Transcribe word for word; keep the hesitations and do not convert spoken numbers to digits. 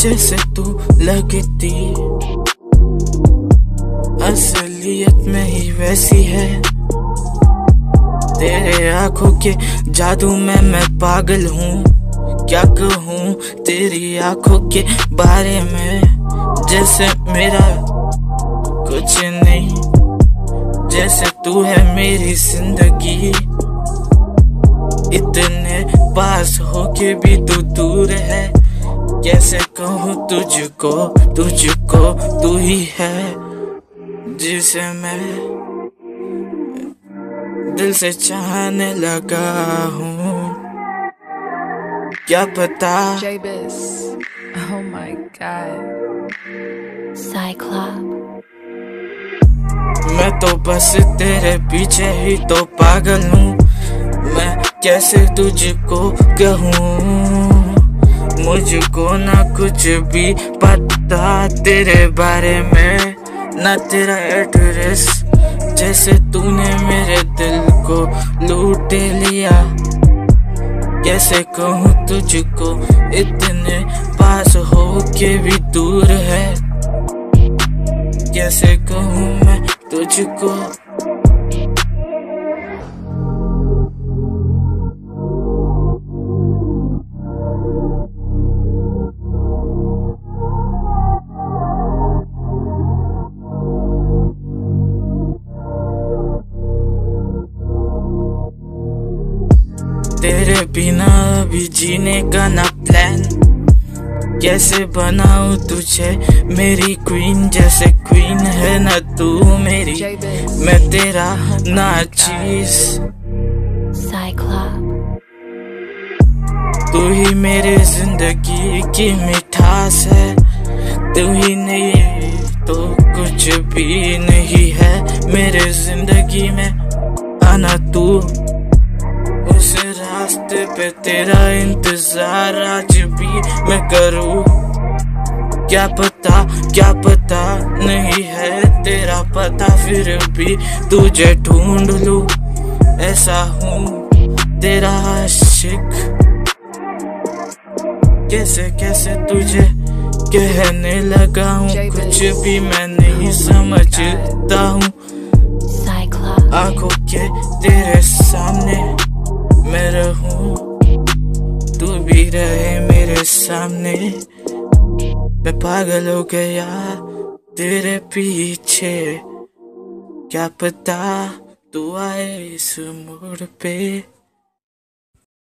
जैसे तू लगती, असलियत में ही वैसी है। तेरे आंखों के जादू में मैं पागल हूँ, क्या कहूँ तेरी आंखों के बारे में। जैसे मेरा कुछ नहीं, जैसे तू है मेरी जिंदगी। इतने पास होके भी तू दूर है, कैसे कहूँ तुझको, तुझको तू ही है जिसे मैं दिल से चाहने लगा हूँ। क्या पता J-Biz, oh my god. Cyclop. मैं तो बस तेरे पीछे ही तो पागल हूँ। मैं कैसे तुझको कहूँ, मुझको ना कुछ भी पता तेरे बारे में, ना तेरा एड्रेस। जैसे तूने मेरे दिल को लूट लिया, कैसे कहूँ तुझको इतने पास हो के भी दूर है। कैसे कहूँ मैं तुझको। तेरे बिना अभी जीने का ना प्लान, कैसे बनाऊं तुझे मेरी क्वीन। जैसे क्वीन है ना तू मेरी, मैं तेरा ना चीज। Cyclop. तू ही मेरे जिंदगी की मिठास है, तू ही नहीं तो कुछ भी नहीं है मेरे जिंदगी में। आना तू उस रास्ते पे, तेरा इंतजार आज भी मैं करूँ। क्या पता क्या पता नहीं है तेरा पता, फिर भी तुझे ढूंढ लूं। ऐसा हूँ तेरा आशिक, कैसे कैसे तुझे कहने लगा हूँ। कुछ भी मैं नहीं समझता हूँ। Cyclop. आंखों के तेरे सामने मैं रहूं, तू भी रहे मेरे सामने। मैं पागल हो गया तेरे पीछे, क्या पता तू आए इस मोड़ पे।